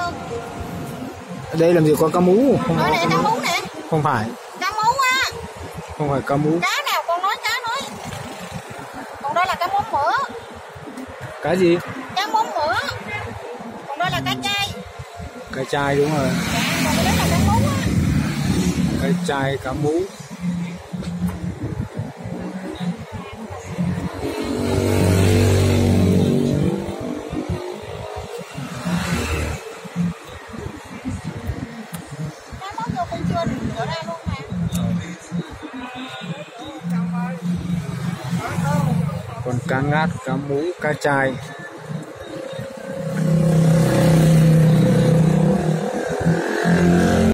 hơn. Ở đây làm gì có cá mú? Không Nói có nè, cá mú nè. Không phải. Cá mú á. Không phải cá mú. Cá nào con nói cá nói. Còn đây là cá mú mỡ. Cá gì? Cá mú mỡ. Còn đây là cá chai. Cá chai đúng rồi. Còn đây là cá mú á. Cá chai, cá mú. Cá mú vô cũng chưa được rửa ra luôn mà. Còn cá ngát, cá mú, cá chai.